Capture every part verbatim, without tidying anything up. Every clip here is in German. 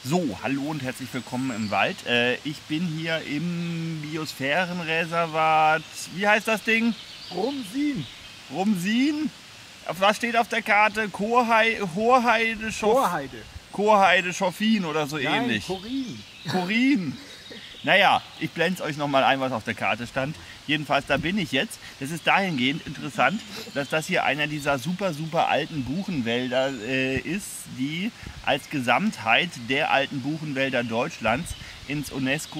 So, hallo und herzlich willkommen im Wald. Äh, ich bin hier im Biosphärenreservat. Wie heißt das Ding? Rumsin. Rumsin? Auf was steht auf der Karte? Chorhei Chorheide, Schoff Chorheide. Chorheide, Schoffin oder so Nein, ähnlich. Chorin. Chorin. Naja, ich blende es euch nochmal ein, was auf der Karte stand. Jedenfalls, da bin ich jetzt. Das ist dahingehend interessant, dass das hier einer dieser super, super alten Buchenwälder äh, ist, die als Gesamtheit der alten Buchenwälder Deutschlands ins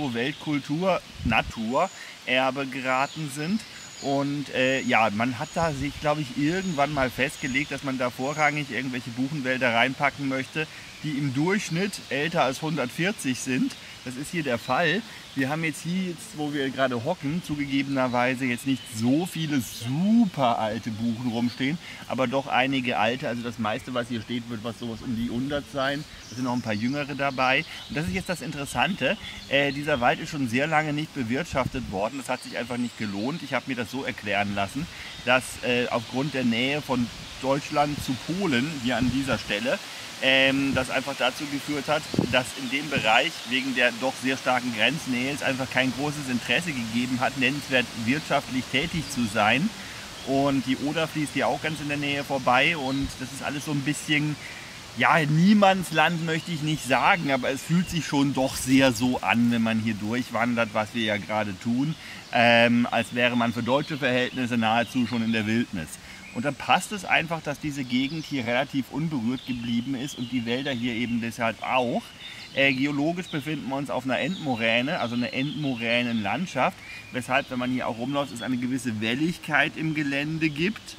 UNESCO-Weltkultur-Naturerbe geraten sind. Und äh, ja, man hat da sich, glaube ich, irgendwann mal festgelegt, dass man da vorrangig irgendwelche Buchenwälder reinpacken möchte, die im Durchschnitt älter als hundertvierzig sind. Das ist hier der Fall. Wir haben jetzt hier, jetzt, wo wir gerade hocken, zugegebenerweise jetzt nicht so viele super alte Buchen rumstehen, aber doch einige alte. Also das meiste, was hier steht, wird was sowas um die hundert sein. Da sind noch ein paar jüngere dabei. Und das ist jetzt das Interessante. Äh, dieser Wald ist schon sehr lange nicht bewirtschaftet worden. Das hat sich einfach nicht gelohnt. Ich habe mir das so erklären lassen, dass äh, aufgrund der Nähe von Deutschland zu Polen hier an dieser Stelle Ähm, das einfach dazu geführt hat, dass in dem Bereich wegen der doch sehr starken Grenznähe es einfach kein großes Interesse gegeben hat, nennenswert wirtschaftlich tätig zu sein. Und die Oder fließt hier auch ganz in der Nähe vorbei und das ist alles so ein bisschen, ja, Niemandsland möchte ich nicht sagen, aber es fühlt sich schon doch sehr so an, wenn man hier durchwandert, was wir ja gerade tun, ähm, als wäre man für deutsche Verhältnisse nahezu schon in der Wildnis. Und dann passt es einfach, dass diese Gegend hier relativ unberührt geblieben ist und die Wälder hier eben deshalb auch. Äh, geologisch befinden wir uns auf einer Endmoräne, also eine Endmoränenlandschaft, weshalb, wenn man hier auch rumläuft, es eine gewisse Welligkeit im Gelände gibt.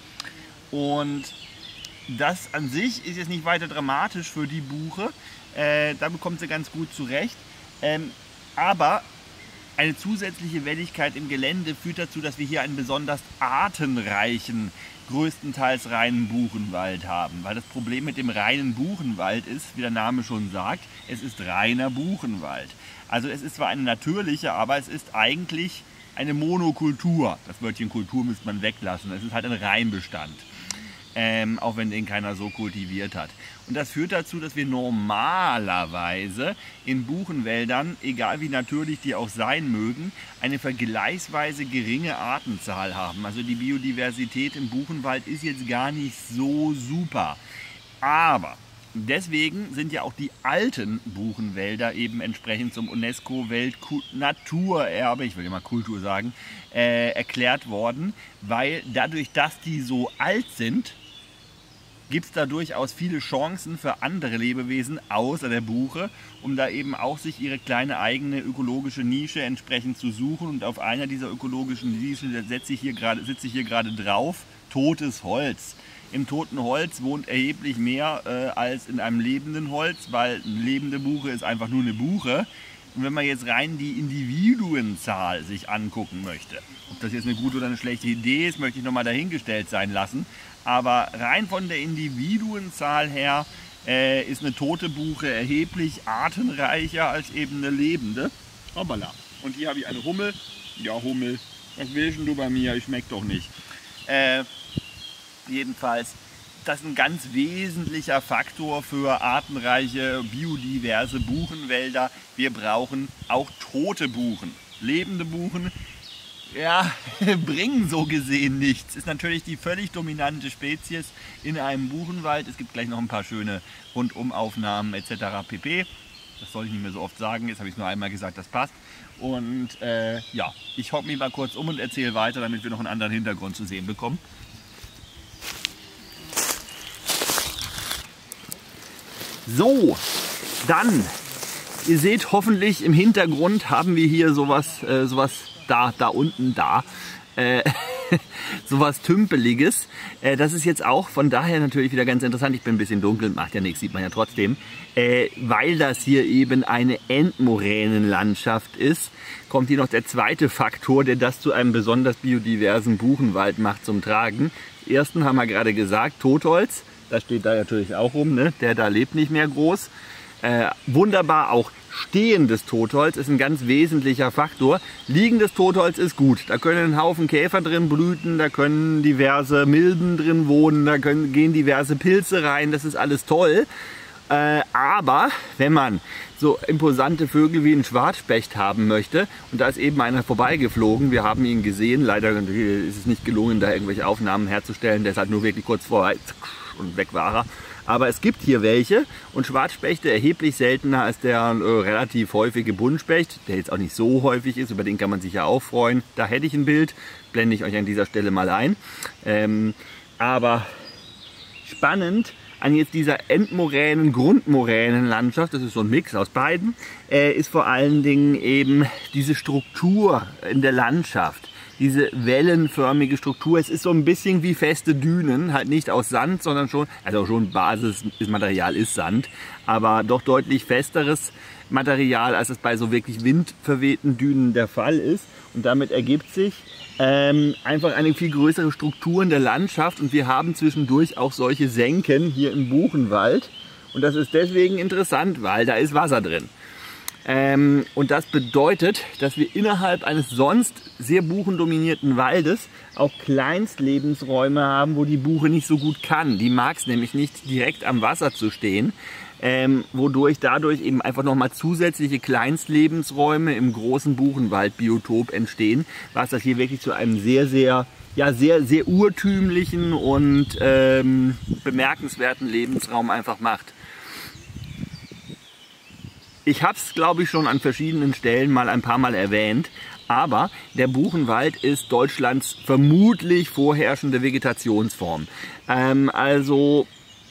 Und das an sich ist jetzt nicht weiter dramatisch für die Buche, äh, da bekommt sie ganz gut zurecht. Ähm, aber eine zusätzliche Welligkeit im Gelände führt dazu, dass wir hier einen besonders artenreichen, größtenteils reinen Buchenwald haben. Weil das Problem mit dem reinen Buchenwald ist, wie der Name schon sagt, es ist reiner Buchenwald. Also es ist zwar eine natürliche, aber es ist eigentlich eine Monokultur. Das Wörtchen Kultur müsste man weglassen. Es ist halt ein Reinbestand. Ähm, auch wenn den keiner so kultiviert hat. Und das führt dazu, dass wir normalerweise in Buchenwäldern, egal wie natürlich die auch sein mögen, eine vergleichsweise geringe Artenzahl haben. Also die Biodiversität im Buchenwald ist jetzt gar nicht so super. Aber deswegen sind ja auch die alten Buchenwälder eben entsprechend zum UNESCO-Weltnaturerbe, ich will immer Kultur sagen, äh, erklärt worden, weil dadurch, dass die so alt sind, gibt es da durchaus viele Chancen für andere Lebewesen außer der Buche, um da eben auch sich ihre kleine eigene ökologische Nische entsprechend zu suchen. Und auf einer dieser ökologischen Nischen sitze ich hier gerade, sitze ich hier gerade drauf, totes Holz. Im toten Holz wohnt erheblich mehr äh, als in einem lebenden Holz, weil eine lebende Buche ist einfach nur eine Buche. Und wenn man jetzt rein die Individuenzahl sich angucken möchte, ob das jetzt eine gute oder eine schlechte Idee ist, möchte ich nochmal dahingestellt sein lassen. Aber rein von der Individuenzahl her äh, ist eine tote Buche erheblich artenreicher als eben eine lebende. Hoppala. Und hier habe ich eine Hummel. Ja, Hummel, was willst du bei mir? Ich schmeckt doch nicht. Äh, jedenfalls, das ist ein ganz wesentlicher Faktor für artenreiche, biodiverse Buchenwälder. Wir brauchen auch tote Buchen. Lebende Buchen, ja, bringen so gesehen nichts. Ist natürlich die völlig dominante Spezies in einem Buchenwald. Es gibt gleich noch ein paar schöne Rundumaufnahmen et cetera pp. Das soll ich nicht mehr so oft sagen, jetzt habe ich es nur einmal gesagt, das passt. Und äh, ja, ich hocke mich mal kurz um und erzähle weiter, damit wir noch einen anderen Hintergrund zu sehen bekommen. So, dann, ihr seht hoffentlich im Hintergrund haben wir hier sowas, äh, sowas da, da unten, da, äh, sowas Tümpeliges. Äh, das ist jetzt auch von daher natürlich wieder ganz interessant. Ich bin ein bisschen dunkel, macht ja nichts, sieht man ja trotzdem. Äh, weil das hier eben eine Endmoränenlandschaft ist, kommt hier noch der zweite Faktor, der das zu einem besonders biodiversen Buchenwald macht, zum Tragen. Ersten haben wir gerade gesagt, Totholz. Das steht da natürlich auch rum, ne? Der da lebt nicht mehr groß. Äh, wunderbar auch stehendes Totholz ist ein ganz wesentlicher Faktor. Liegendes Totholz ist gut. Da können ein Haufen Käfer drin brüten, da können diverse Milben drin wohnen, da können, gehen diverse Pilze rein. Das ist alles toll. Äh, aber wenn man so imposante Vögel wie einen Schwarzspecht haben möchte, und da ist eben einer vorbeigeflogen, wir haben ihn gesehen, leider ist es nicht gelungen, da irgendwelche Aufnahmen herzustellen, der ist halt nur wirklich kurz vor und weg war er. Aber es gibt hier welche und Schwarzspechte erheblich seltener als der äh, relativ häufige Buntspecht, der jetzt auch nicht so häufig ist, über den kann man sich ja auch freuen. Da hätte ich ein Bild, blende ich euch an dieser Stelle mal ein. Ähm, aber spannend an jetzt dieser Endmoränen, Grundmoränenlandschaft, das ist so ein Mix aus beiden, äh, ist vor allen Dingen eben diese Struktur in der Landschaft. Diese wellenförmige Struktur, es ist so ein bisschen wie feste Dünen, halt nicht aus Sand, sondern schon, also schon Basismaterial ist Sand, aber doch deutlich festeres Material, als es bei so wirklich windverwehten Dünen der Fall ist. Und damit ergibt sich ähm, einfach eine viel größere Struktur in der Landschaft und wir haben zwischendurch auch solche Senken hier im Buchenwald. Und das ist deswegen interessant, weil da ist Wasser drin. Ähm, und das bedeutet, dass wir innerhalb eines sonst sehr buchendominierten Waldes auch Kleinstlebensräume haben, wo die Buche nicht so gut kann. Die mag es nämlich nicht, direkt am Wasser zu stehen, ähm, wodurch dadurch eben einfach nochmal zusätzliche Kleinstlebensräume im großen Buchenwaldbiotop entstehen, was das hier wirklich zu einem sehr, sehr, ja, sehr, sehr urtümlichen und ähm, bemerkenswerten Lebensraum einfach macht. Ich habe es, glaube ich, schon an verschiedenen Stellen mal ein paar Mal erwähnt, aber der Buchenwald ist Deutschlands vermutlich vorherrschende Vegetationsform. Ähm, also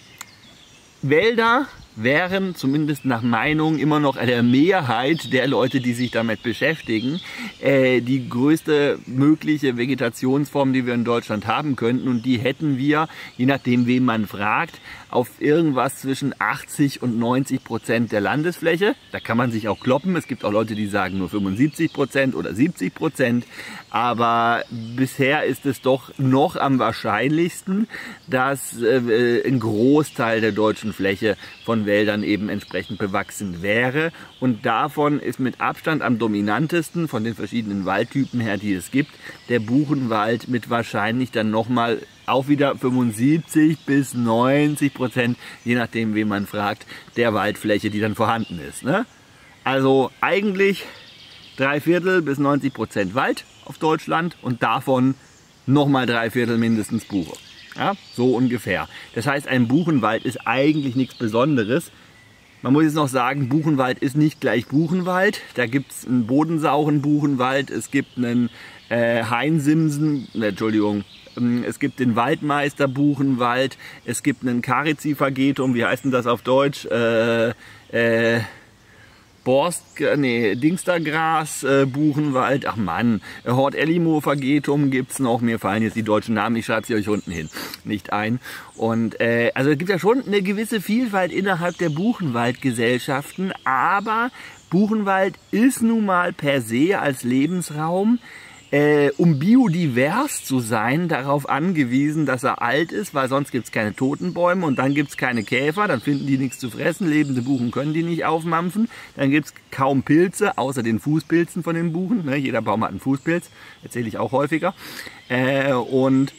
Wälder wären zumindest nach Meinung immer noch der Mehrheit der Leute, die sich damit beschäftigen, äh, die größte mögliche Vegetationsform, die wir in Deutschland haben könnten. Und die hätten wir, je nachdem wen man fragt, auf irgendwas zwischen achtzig und neunzig Prozent der Landesfläche. Da kann man sich auch kloppen. Es gibt auch Leute, die sagen nur fünfundsiebzig Prozent oder siebzig Prozent. Aber bisher ist es doch noch am wahrscheinlichsten, dass äh, ein Großteil der deutschen Fläche von Wäldern eben entsprechend bewachsen wäre. Und davon ist mit Abstand am dominantesten von den verschiedenen Waldtypen her, die es gibt, der Buchenwald mit wahrscheinlich dann nochmal auch wieder fünfundsiebzig bis neunzig Prozent, je nachdem wen man fragt, der Waldfläche, die dann vorhanden ist. Ne? Also eigentlich drei Viertel bis neunzig Prozent Wald auf Deutschland und davon nochmal drei Viertel mindestens Buche. Ja, so ungefähr. Das heißt, ein Buchenwald ist eigentlich nichts Besonderes. Man muss jetzt noch sagen, Buchenwald ist nicht gleich Buchenwald. Da gibt es einen bodensauren Buchenwald, es gibt einen äh, Hainsimsen, äh, Entschuldigung, ähm, es gibt den Waldmeister Buchenwald, es gibt einen Caricifagetum, wie heißt denn das auf Deutsch? Äh, äh, Borst, nee, Dingstergras, äh, Buchenwald, ach Mann, Hort Elimo-Fagetum gibt es noch, mir fallen jetzt die deutschen Namen, ich schreibe sie euch unten hin, nicht ein. Und äh, also es gibt ja schon eine gewisse Vielfalt innerhalb der Buchenwaldgesellschaften, aber Buchenwald ist nun mal per se als Lebensraum, Äh, um biodivers zu sein, darauf angewiesen, dass er alt ist, weil sonst gibt es keine Totenbäume und dann gibt es keine Käfer, dann finden die nichts zu fressen, lebende Buchen können die nicht aufmampfen, dann gibt es kaum Pilze, außer den Fußpilzen von den Buchen, ne? Jeder Baum hat einen Fußpilz, erzähle ich auch häufiger, äh, und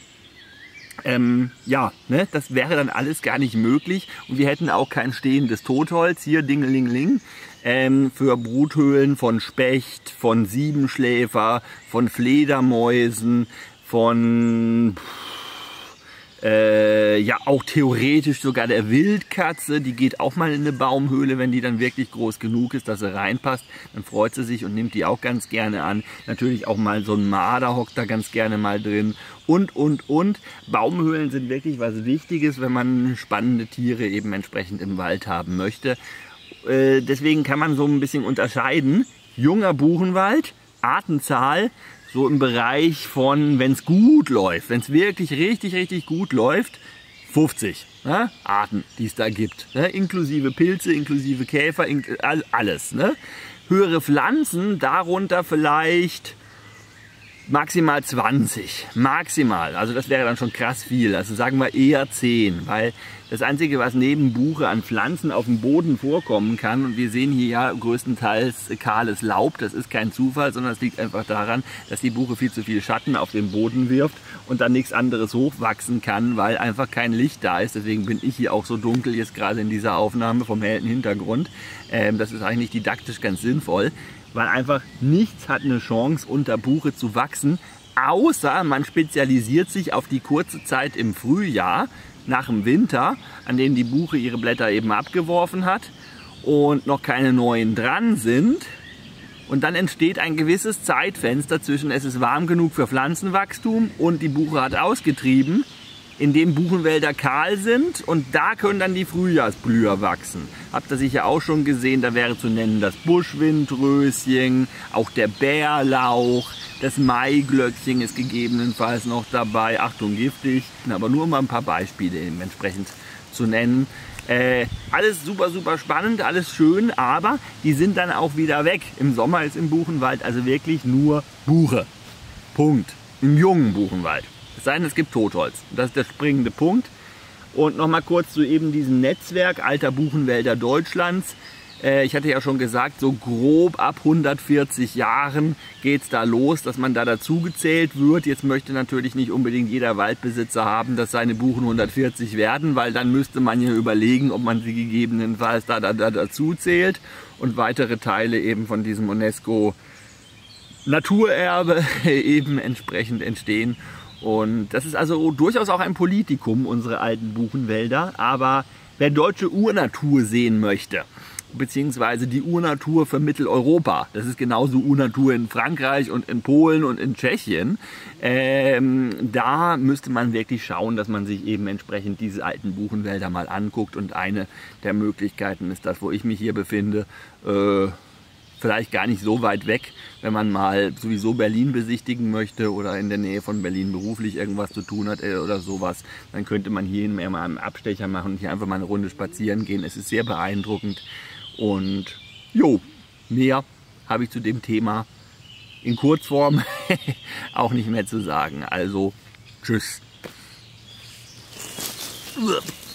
Ähm, ja, ne, das wäre dann alles gar nicht möglich und wir hätten auch kein stehendes Totholz, hier Dingelingling, ähm, für Bruthöhlen von Specht, von Siebenschläfer, von Fledermäusen, von äh, ja auch theoretisch sogar der Wildkatze, die geht auch mal in eine Baumhöhle, wenn die dann wirklich groß genug ist, dass sie reinpasst, dann freut sie sich und nimmt die auch ganz gerne an. Natürlich auch mal so ein Marder hockt da ganz gerne mal drin. Und, und, und. Baumhöhlen sind wirklich was Wichtiges, wenn man spannende Tiere eben entsprechend im Wald haben möchte. Äh, deswegen kann man so ein bisschen unterscheiden. Junger Buchenwald, Artenzahl, so im Bereich von, wenn es gut läuft, wenn es wirklich richtig, richtig gut läuft, fünfzig ne? Arten, die es da gibt. Ne? Inklusive Pilze, inklusive Käfer, ink alles. Ne? Höhere Pflanzen, darunter vielleicht Maximal zwanzig, maximal, also das wäre dann schon krass viel, also sagen wir eher zehn, weil das Einzige, was neben Buche an Pflanzen auf dem Boden vorkommen kann, und wir sehen hier ja größtenteils kahles Laub, das ist kein Zufall, sondern es liegt einfach daran, dass die Buche viel zu viel Schatten auf den Boden wirft und dann nichts anderes hochwachsen kann, weil einfach kein Licht da ist. Deswegen bin ich hier auch so dunkel jetzt gerade in dieser Aufnahme vom hellen Hintergrund. Ähm, das ist eigentlich didaktisch ganz sinnvoll, weil einfach nichts hat eine Chance, unter Buche zu wachsen, außer man spezialisiert sich auf die kurze Zeit im Frühjahr, nach dem Winter, an dem die Buche ihre Blätter eben abgeworfen hat und noch keine neuen dran sind. Und dann entsteht ein gewisses Zeitfenster zwischen es ist warm genug für Pflanzenwachstum und die Buche hat ausgetrieben, in dem Buchenwälder kahl sind, und da können dann die Frühjahrsblüher wachsen. Habt ihr sicher auch schon gesehen, da wäre zu nennen das Buschwindröschen, auch der Bärlauch, das Maiglöckchen ist gegebenenfalls noch dabei. Achtung, giftig, aber nur um mal ein paar Beispiele eben entsprechend zu nennen. Äh, alles super, super spannend, alles schön, aber die sind dann auch wieder weg. Im Sommer ist im Buchenwald also wirklich nur Buche. Punkt. Im jungen Buchenwald. Es sei denn, es gibt Totholz. Das ist der springende Punkt. Und nochmal kurz zu eben diesem Netzwerk alter Buchenwälder Deutschlands. Äh, ich hatte ja schon gesagt, so grob ab hundertvierzig Jahren geht es da los, dass man da dazu gezählt wird. Jetzt möchte natürlich nicht unbedingt jeder Waldbesitzer haben, dass seine Buchen hundertvierzig werden, weil dann müsste man ja überlegen, ob man sie gegebenenfalls da, da, da dazu zählt und weitere Teile eben von diesem UNESCO Naturerbe eben entsprechend entstehen. Und das ist also durchaus auch ein Politikum, unsere alten Buchenwälder. Aber wer deutsche Urnatur sehen möchte, beziehungsweise die Urnatur für Mitteleuropa, das ist genauso Urnatur in Frankreich und in Polen und in Tschechien, ähm, da müsste man wirklich schauen, dass man sich eben entsprechend diese alten Buchenwälder mal anguckt. Und eine der Möglichkeiten ist das, wo ich mich hier befinde, äh, vielleicht gar nicht so weit weg, wenn man mal sowieso Berlin besichtigen möchte oder in der Nähe von Berlin beruflich irgendwas zu tun hat oder sowas, dann könnte man hier mal einen Abstecher machen und hier einfach mal eine Runde spazieren gehen. Es ist sehr beeindruckend und jo, mehr habe ich zu dem Thema in Kurzform auch nicht mehr zu sagen. Also, tschüss.